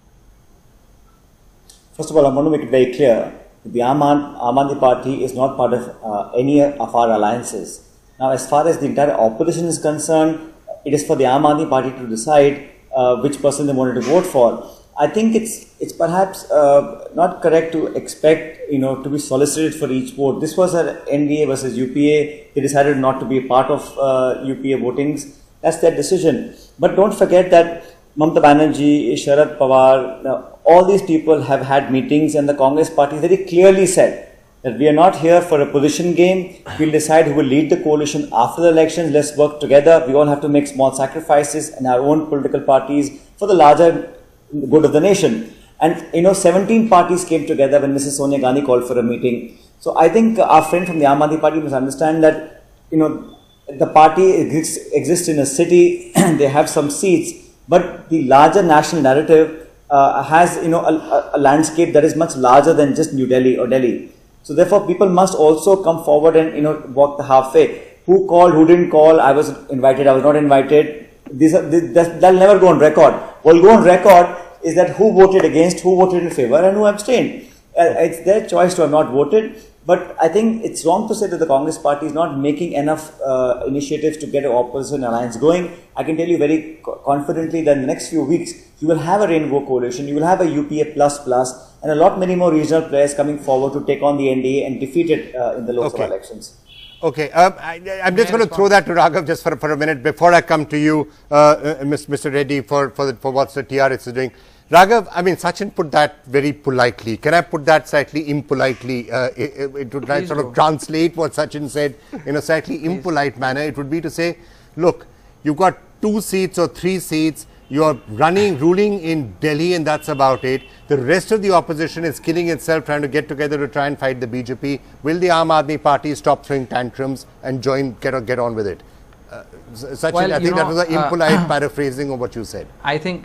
First of all, I want to make it very clear that the Aam Aadmi Party is not part of uh, any of our alliances. Now, as far as the entire opposition is concerned, it is for the Aam Aadmi Party to decide Uh, which person they wanted to vote for. I think it's it's perhaps uh, not correct to expect, you know, to be solicited for each vote. This was an N D A versus U P A. They decided not to be a part of uh, U P A votings. That's their decision. But don't forget that Mamata Banerjee, Sharad Pawar, uh, all these people have had meetings, and the Congress Party very clearly said that we are not here for a position game. We'll decide who will lead the coalition after the elections. Let's work together. We all have to make small sacrifices in our own political parties for the larger good of the nation. And, you know, seventeen parties came together when Missus Sonia Gandhi called for a meeting. So I think our friend from the Aam Aadmi Party must understand that, you know, the party exists, exists in a city, they have some seats, but the larger national narrative uh, has, you know, a, a landscape that is much larger than just New Delhi or Delhi. So therefore, people must also come forward and, you know, walk the halfway. Who called, who didn't call, I was invited, I was not invited. These are, this, that'll never go on record. What will go on record is that who voted against, who voted in favor, and who abstained. Uh, it's their choice to have not voted. But I think it's wrong to say that the Congress Party is not making enough uh, initiatives to get an opposition alliance going. I can tell you very confidently that in the next few weeks, you will have a rainbow coalition, you will have a U P A plus plus, and a lot many more regional players coming forward to take on the N D A and defeat it uh, in the Lok Sabha elections. Okay, um, I, I'm just going to throw that to Raghav just for, for a minute before I come to you, uh, uh, Mister Reddy, for, for, the, for what the T R S is doing. Raghav, I mean, Sachin put that very politely. Can I put that slightly impolitely? Uh, it, it would Please sort do. of translate what Sachin said in a slightly Please. impolite manner. It would be to say, look, you've got two seats or three seats. You're running, ruling in Delhi, and that's about it. The rest of the opposition is killing itself trying to get together to try and fight the B J P. Will the Aam Aadmi Party stop throwing tantrums and join, get, get on with it? Uh, Sachin, well, I think know, that was an impolite uh, paraphrasing of what you said. I think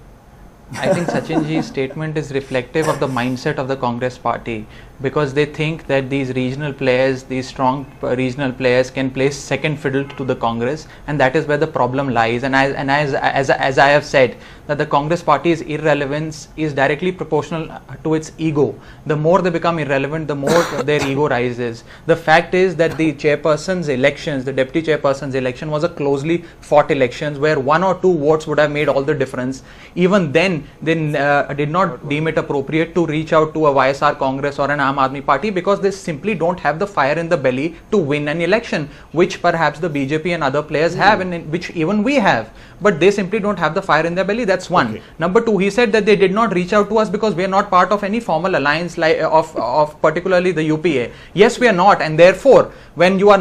I think Sachinji's statement is reflective of the mindset of the Congress Party, because they think that these regional players, these strong regional players can play second fiddle to the Congress, and that is where the problem lies. And as, and as, as, as I have said, that the Congress Party's irrelevance is directly proportional to its ego. The more they become irrelevant, the more their ego rises. The fact is that the chairperson's elections, the deputy chairperson's election was a closely fought elections where one or two votes would have made all the difference. Even then, they uh, did not deem it appropriate to reach out to a Y S R Congress or an Aam Aadmi Party, because they simply don't have the fire in the belly to win an election, which perhaps the B J P and other players mm. have, and in which even we have. But they simply don't have the fire in their belly. That's one. Okay. Number two, he said that they did not reach out to us because we are not part of any formal alliance like of, of particularly the U P A. Yes, we are not, and therefore, when you are not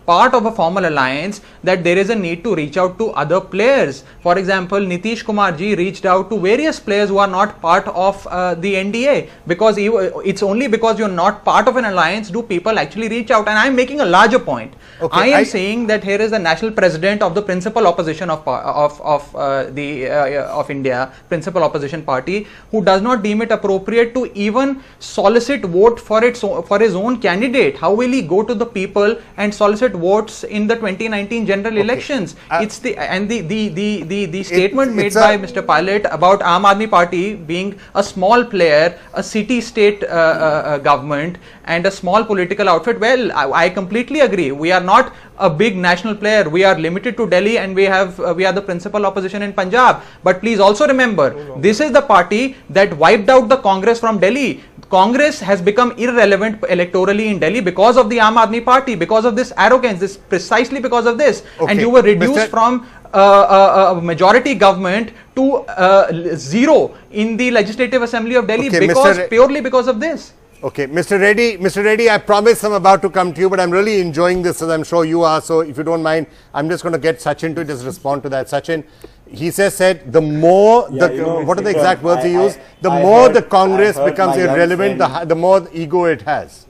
part of a formal alliance, that there is a need to reach out to other players. For example, Nitish Kumar ji reached out to various players who are not part of uh, the N D A, because it's only because you're not part of an alliance do people actually reach out. And I'm making a larger point. Okay, I am I saying that here is the national president of the principal opposition of of of uh, the uh, of India, principal opposition party, who does not deem it appropriate to even solicit vote for its for his own candidate. How will he go to the people and solicit votes in the twenty nineteen general okay. elections? Uh, it's the and the the the the, the statement it, made by Mister Pilot about Aam Aadmi Party being a small player, a city-state uh, uh, government, and a small political outfit. Well, I, I completely agree. We are not a big national player. We are limited to Delhi, and we have uh, we are the principal opposition in Punjab. But please also remember, this is the party that wiped out the Congress from Delhi. Congress has become irrelevant electorally in Delhi because of the Aam Aadmi Party, because of this arrogance, this precisely because of this. Okay. And you were reduced Mister from uh, a, a majority government to uh, zero in the Legislative Assembly of Delhi okay, because Mister purely because of this. Okay, Mister Reddy, Mister Reddy, I promise I'm about to come to you, but I'm really enjoying this, as I'm sure you are. So if you don't mind, I'm just going to get Sachin to just respond to that. Sachin, he says said the more yeah, the you know, what are the exact words I, he used? The I more heard, the Congress becomes irrelevant, the the more ego it has.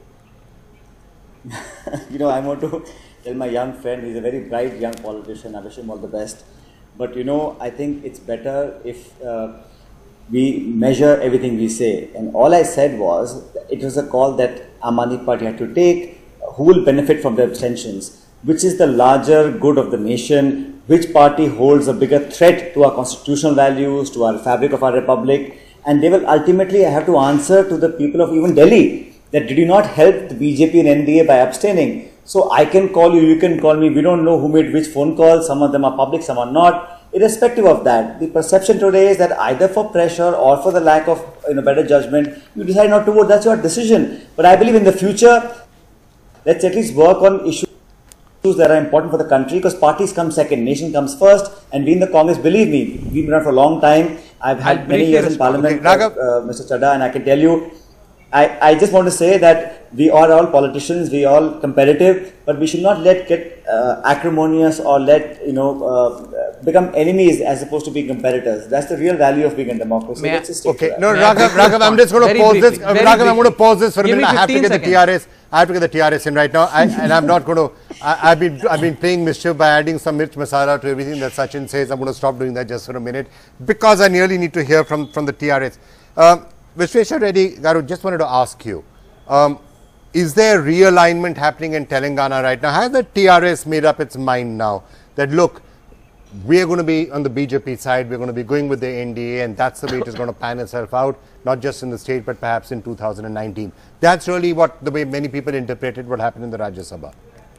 You know, I want to tell my young friend, he's a very bright young politician. I wish him all the best. But you know, I think it's better if uh, we measure everything we say. And all I said was, it was a call that Aam Aadmi Party had to take. Who will benefit from the abstentions? Which is the larger good of the nation? Which party holds a bigger threat to our constitutional values, to our fabric of our republic? And they will ultimately have to answer to the people of even Delhi that did you not help the B J P and N D A by abstaining? So I can call you, you can call me. We don't know who made which phone calls. Some of them are public, some are not. Irrespective of that, the perception today is that either for pressure or for the lack of you know, better judgment, you decide not to vote. That's your decision. But I believe in the future, let's at least work on issues that are important for the country, because parties come second, nation comes first. And we in the Congress, believe me, we've been around for a long time. I've had many years in Parliament, okay, uh, uh, Mister Chadha, and I can tell you, I, I just want to say that we are all politicians, we are all competitive, but we should not let get uh, acrimonious or let, you know, uh, become enemies as opposed to being competitors. That's the real value of being a democracy. Let's just stick okay, to no, Raghav, Raghav, I'm just going to pause briefly, this. Raghav, I'm going to pause this for a minute. I have to get seconds. the T R S. I have to get the T R S in right now, I, and I'm not going to. I, I've been I've been playing mischief by adding some mirch masala to everything that Sachin says. I'm going to stop doing that just for a minute because I nearly need to hear from from the T R S. Um, Vishweshwar Reddy Garu, just wanted to ask you. Um, is there realignment happening in Telangana right now? Has the T R S made up its mind now that look, we are going to be on the B J P side, we're going to be going with the N D A, and that's the way it is going to pan itself out, not just in the state but perhaps in two thousand nineteen. That's really what the way many people interpreted what happened in the Rajya Sabha.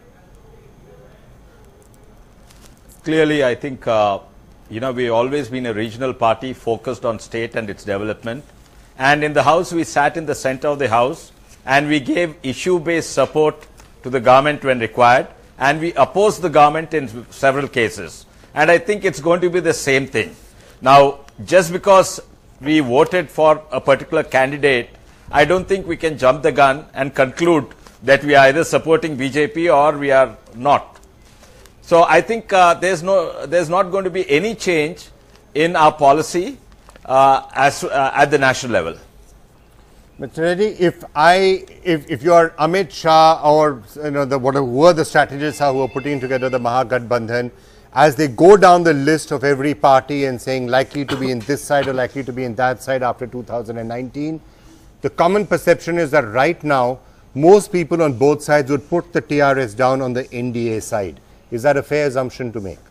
Clearly, I think, uh, you know, we've always been a regional party focused on state and its development. And in the House, we sat in the center of the House and we gave issue-based support to the government when required. And we opposed the government in several cases. And I think it's going to be the same thing. Now, just because we voted for a particular candidate, I don't think we can jump the gun and conclude that we are either supporting B J P or we are not. So I think uh, there's no, there's not going to be any change in our policy uh, as uh, at the national level. Mister Reddy, if I, if, if you are Amit Shah or you know the whatever who are the strategists who are putting together the Mahagathbandhan, as they go down the list of every party and saying likely to be in this side or likely to be in that side after two thousand nineteen, the common perception is that right now most people on both sides would put the T R S down on the N D A side. Is that a fair assumption to make?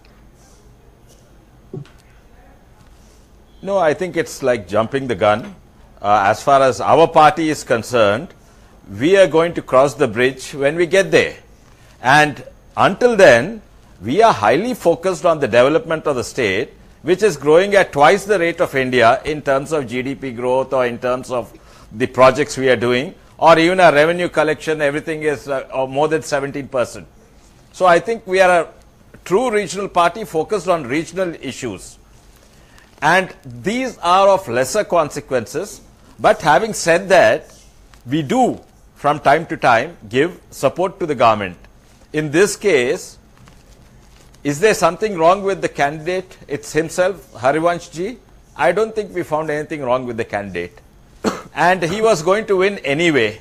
No, I think it's like jumping the gun. Uh, as far as our party is concerned, we are going to cross the bridge when we get there. And until then, we are highly focused on the development of the state, which is growing at twice the rate of India in terms of G D P growth or in terms of the projects we are doing, or even our revenue collection, everything is uh, more than seventeen percent. So I think we are a true regional party focused on regional issues. And these are of lesser consequences. But having said that, we do from time to time give support to the government. in this case, is there something wrong with the candidate? It's himself, Harivanshji. I don't think we found anything wrong with the candidate. And he was going to win anyway.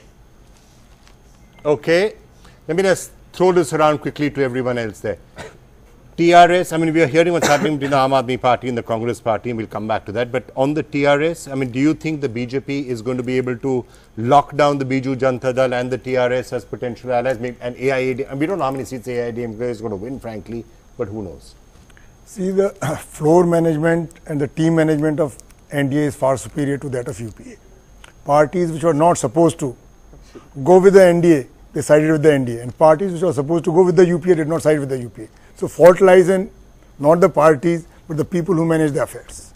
Okay. Let me just throw this around quickly to everyone else there. T R S, I mean, we are hearing what's happening between the Aam Aadmi Party and the Congress Party, and we'll come back to that. But on the T R S, I mean, do you think the B J P is going to be able to lock down the Biju Janata Dal and the T R S as potential allies? And A I A D M K, we don't know how many seats A I A D M K is going to win, frankly, but who knows? See, the floor management and the team management of N D A is far superior to that of U P A. Parties which were not supposed to go with the N D A, they sided with the N D A, and parties which were supposed to go with the U P A did not side with the U P A. So fault lies in not the parties, but the people who manage the affairs.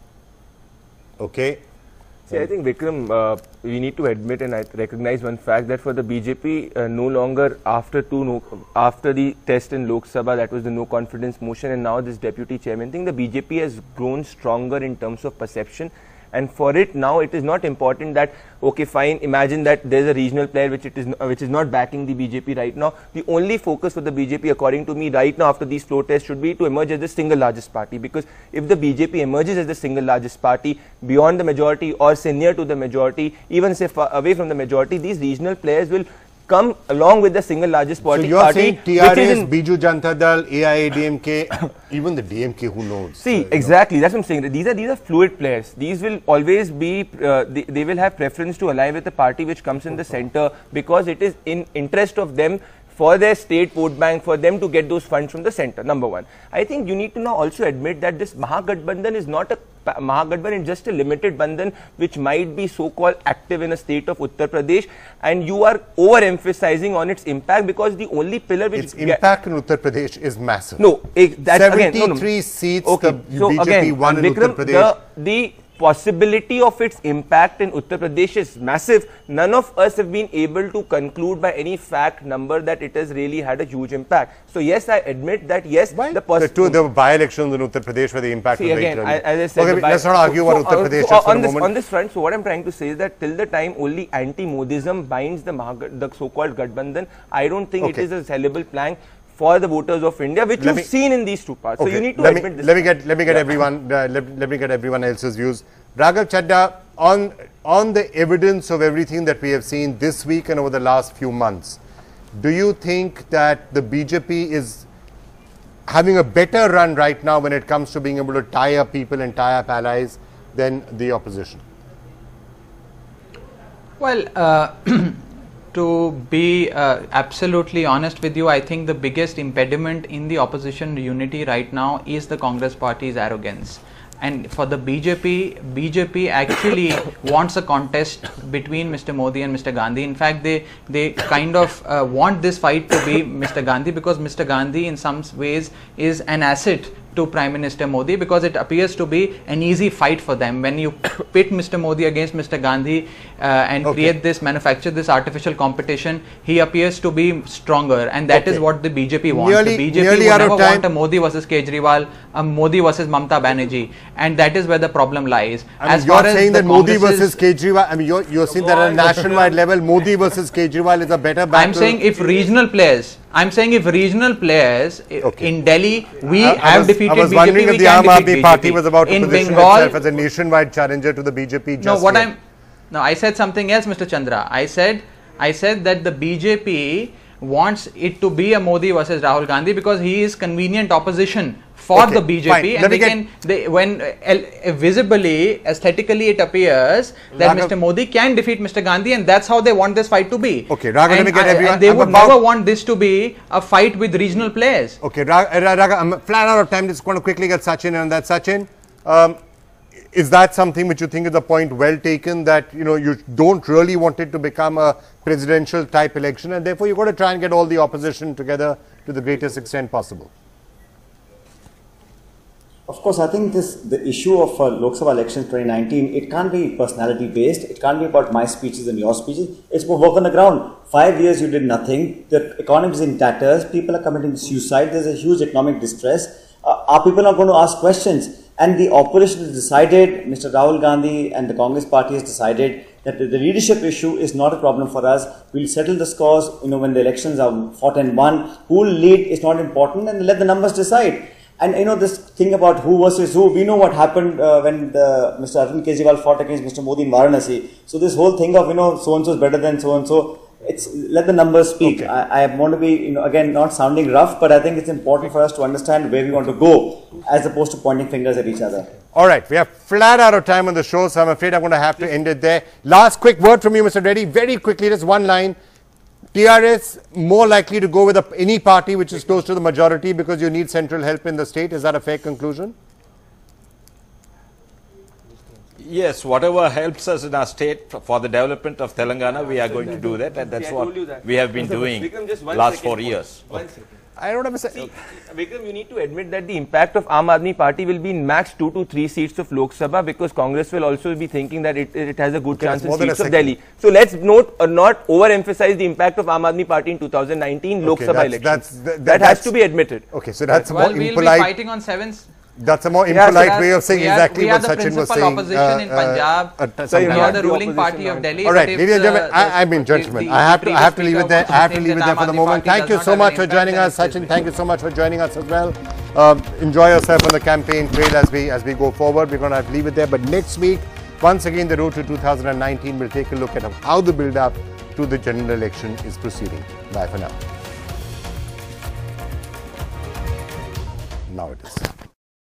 Okay. See, I think, Vikram, uh, we need to admit and I recognize one fact that for the B J P, uh, no longer after two, no, after the test in Lok Sabha, that was the no confidence motion, and now this deputy chairman thing, the B J P has grown stronger in terms of perception. And for it now, it is not important that, okay, fine, imagine that there is a regional player which it is uh, which is not backing the B J P right now. The only focus for the B J P, according to me, right now after these floor tests should be to emerge as the single largest party. Because if the B J P emerges as the single largest party beyond the majority or say near to the majority, even say far away from the majority, these regional players will come along with the single largest party. So you are party, saying T R S, Biju Janata Dal, A I A D M K, even the D M K, who knows? See, uh, exactly. Know. That's what I'm saying. These are these are fluid players. These will always be. Uh, they, they will have preference to ally with a party which comes in the center because it is in interest of them for their state vote bank, for them to get those funds from the center. Number one. I think you need to now also admit that this Mahagathbandhan is not a Mahagathbandhan, is just a limited bandhan which might be so-called active in a state of Uttar Pradesh, and you are over-emphasizing on its impact because the only pillar which... Its impact in Uttar Pradesh is massive. No, it, that's seventy-three again... No, no. seats okay. the so B J P again, won in Vikram, Uttar Pradesh. The, the possibility of its impact in Uttar Pradesh is massive. None of us have been able to conclude by any fact number that it has really had a huge impact. So yes, I admit that yes, Why? the the two the by-elections in Uttar Pradesh where the impact See, was again, very I, as I said, okay, let's not argue so, about so, Uttar Pradesh so, just for on a this, moment. On this front, so what I'm trying to say is that till the time only anti-Modism binds the, the so-called Gathbandhan, I don't think okay. it is a sellable plank for the voters of India, which let you've me, seen in these two parts. Okay. So you need to let admit me, this. Let me get let me get yeah. everyone uh, let, let me get everyone else's views. Raghav Chadda, on on the evidence of everything that we have seen this week and over the last few months, do you think that the B J P is having a better run right now when it comes to being able to tie up people and tie up allies than the opposition? Well, uh, to be uh, absolutely honest with you, I think the biggest impediment in the opposition unity right now is the Congress party's arrogance. And for the B J P, B J P actually wants a contest between Mister Modi and Mister Gandhi. In fact, they they kind of uh, want this fight to be Mister Gandhi because Mister Gandhi in some ways is an asset to Prime Minister Modi because it appears to be an easy fight for them. When you pit Mister Modi against Mister Gandhi uh, and okay. create this, manufacture this artificial competition, he appears to be stronger, and that okay. is what the B J P wants. Nearly, the B J P would never want a Modi versus Kejriwal, a Modi versus Mamata Banerjee, and that is where the problem lies. I mean, as you're far saying as that Modi versus Kejriwal, I mean, you're, you're saying that at a nationwide level, Modi versus Kejriwal is a better battle. I'm saying if regional players, I'm saying if regional players okay. in Delhi, we I, I have was, defeated I was B J P, wondering if the Aam Aadmi Party was about to in position Bengal, itself as a nationwide challenger to the B J P. Just no, what yet. I'm, no, I said something else, Mister Chandra. I said, I said that the B J P wants it to be a Modi versus Rahul Gandhi because he is convenient opposition for okay, the B J P, fine. and they can, they, when uh, visibly, aesthetically it appears that Raghav, Mister Modi can defeat Mister Gandhi, and that's how they want this fight to be. Okay, Raghav, let me get I, everyone. And they I'm would about, never want this to be a fight with regional players. Okay, Raghav, I'm flat out of time. Just want to quickly get Sachin on that. Sachin, um, is that something which you think is a point well taken, that you know you don't really want it to become a presidential type election, and therefore you've got to try and get all the opposition together to the greatest extent possible? Of course, I think this the issue of uh, Lok Sabha elections twenty nineteen, it can't be personality based. It can't be about my speeches and your speeches. It's for work on the ground. Five years you did nothing. The economy is in tatters. People are committing suicide. There's a huge economic distress. uh, are people not going to ask questions? And the opposition has decided, Mister Rahul Gandhi and the Congress party has decided that the leadership issue is not a problem for us. We'll settle the scores, you know, when the elections are fought and won. Who will lead is not important, and let the numbers decide. And you know, this thing about who versus who, we know what happened uh, when the, Mister Arvind Kejriwal fought against Mister Modi in Varanasi. So this whole thing of, you know, so-and-so is better than so-and-so, it's, let the numbers speak. Okay. I, I want to be, you know, again, not sounding rough, but I think it's important for us to understand where we want to go, as opposed to pointing fingers at each other. All right, we are flat out of time on the show, so I'm afraid I'm going to have to end it there. Last quick word from you, Mister Reddy, very quickly, just one line. T R S more likely to go with a, any party which is close to the majority because you need central help in the state. Is that a fair conclusion? Yes, whatever helps us in our state for the development of Telangana, we are going to do that, and that's what we have been doing last four years. I don't understand. See, Vikram, you need to admit that the impact of Aam Aadmi Party will be in max two to three seats of Lok Sabha, because Congress will also be thinking that it, it has a good okay, chance in seats of Delhi. So let's note, uh, not overemphasize the impact of Aam Aadmi Party in two thousand nineteen Lok okay, Sabha elections. That's, that, that has to be admitted. Okay, so that's well, more we'll impolite. be fighting on seven. That's a more impolite yeah, so way of saying exactly what Sachin was saying. We are the principal opposition uh, in Punjab. Uh, uh, so we are the ruling party of Delhi. All right, ladies and gentlemen, I, I mean, gentlemen, the, the, I have to, I have to leave it there. I have to leave it there for the moment. Thank you so much for joining us, Sachin. Thank you so much for joining us as well. Uh, enjoy yourself on the campaign trail as we as we go forward. We're going to have to leave it there. But next week, once again, the road to two thousand nineteen, we'll take a look at how the build-up to the general election is proceeding. Bye for now. Now it is.